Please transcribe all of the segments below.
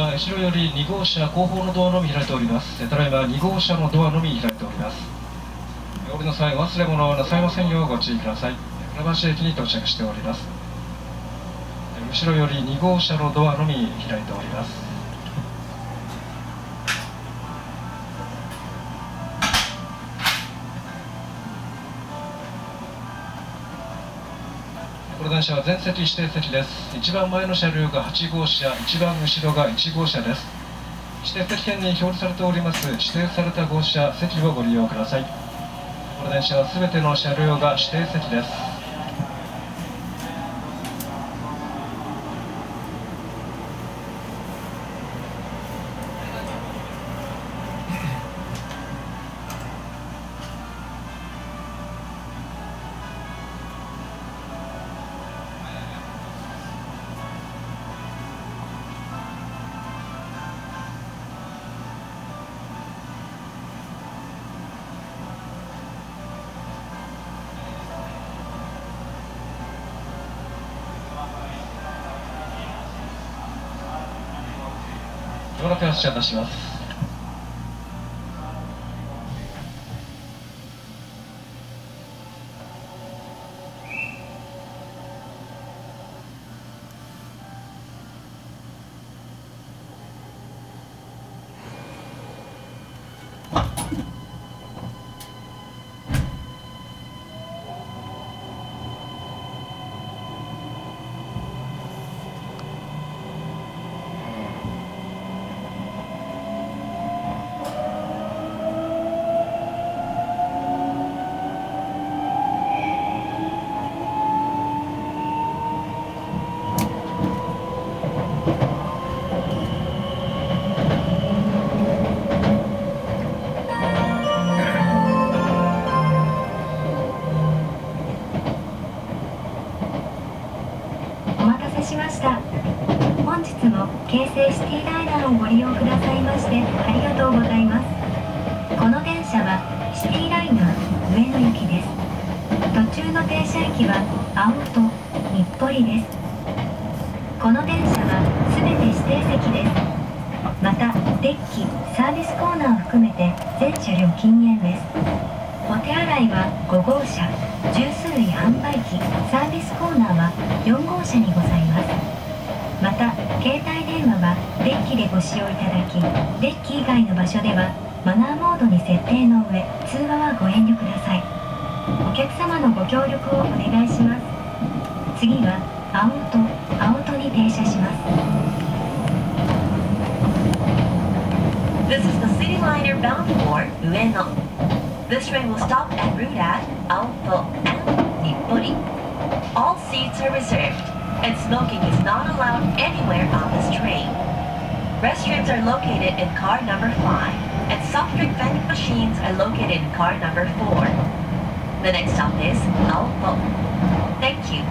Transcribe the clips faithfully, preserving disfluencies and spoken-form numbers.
は後ろよりに号車後方のドアのみ開いております。ただいまに号車のドアのみ開いております。お降りの際忘れ物をなさいませんようご注意ください。船橋駅に到着しております。後ろよりに号車のドアのみ開いております。この電車は全席指定席です。一番前の車両がはち号車、一番後ろがいち号車です。指定席券に表示されております指定された号車、席をご利用ください。この電車はすべての車両が指定席です。まもなく発車いたします。 しました。本日も京成シティライナーをご利用くださいましてありがとうございます。この電車はシティライナー上野行きです。途中の停車駅は青と日暮里です。この電車はすべて指定席です。またデッキ、サービスコーナーを含めて全車両禁煙です。お手洗いはご号車、十数位販売機、サービスコーナーはよん号車にございます。また携帯電話はデッキでご使用いただき、デッキ以外の場所ではマナーモードに設定の上、通話はご遠慮ください。お客様のご協力をお願いします。次は青戸、青戸に停車します。 This is the city liner bound for Ueno.This train will stop en route at Aoto and Nippori. All seats are reserved, and smoking is not allowed anywhere on this train. Restrooms are located in car number five, and soft drink vending machines are located in car number four. The next stop is Aoto. Thank you.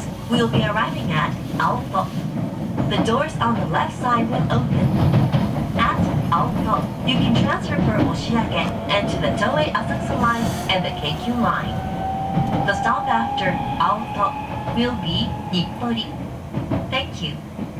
trains, we'll be arriving at Aoto. The doors on the left side will open. At Aoto, you can transfer for Oshiage and to the Toei Asakusa line and the Keikyu line. The stop after Aoto will be Nippori. Thank you.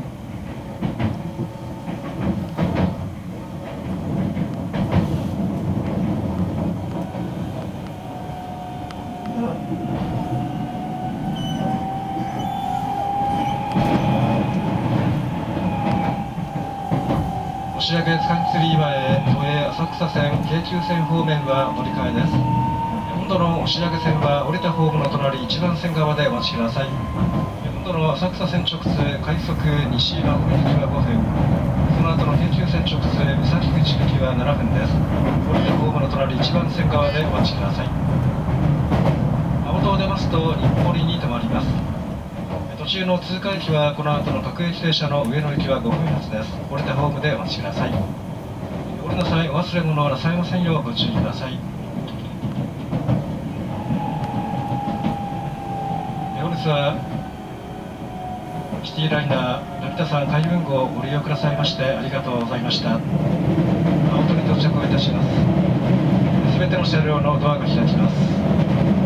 押上スカイツリー前、都営浅草線、京急線方面は乗り換えです。今度の押上線は降りたホームの隣一番線側でお待ちください。今度の浅草線直通、快速西今込行きはごふん、その後の京急線直通、三崎口行きはななふんです。降りたホームの隣一番線側でお待ちください。青戸を出ますと日暮里に停まります。途中の通過駅はこの後の各駅停車の上野行きはごふん発です。降りたホームでお待ちください。降りの際お忘れ物をなさいませんようご注意ください。本日はシティライナー成田山海運号をご利用くださいましてありがとうございました。青戸に到着をいたします。すべての車両のドアが開きます。